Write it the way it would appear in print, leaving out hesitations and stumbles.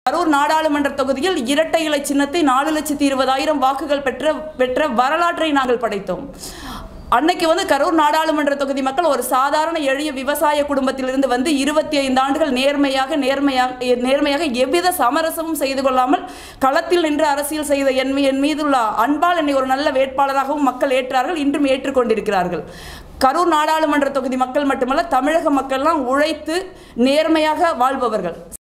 கரூர் நாடாளுமன்ற தொகுதியில் இரட்டை இலை சின்னத்தை 4,20,000 வாக்குகள் பெற்ற வரலாற்றை நாங்கள் படைத்தோம். அன்னைக்கு கரூர் நாடாளுமன்ற தொகுதி மக்கள் ஒரு சாதாரண எளிய விவசாய குடும்பத்திலிருந்து 25 ஆண்டுகள் நேர்மையாக எவ்வித சமரசமும் செய்து கொள்ளாமல் களத்தில் நின்று அரசியல் செய்த என் மீதுள்ள அன்பால் என்னை ஒரு நல்ல வேட்பாளராகவும் மக்கள் ஏற்றார்கள், இன்றும் ஏற்றுக்கொண்டிருக்கிறார்கள். கரூர் நாடாளுமன்ற தொகுதி மக்கள் மட்டுமல்ல, தமிழக மக்கள்லாம் உழைத்து நேர்மையாக வாழ்பவர்கள்.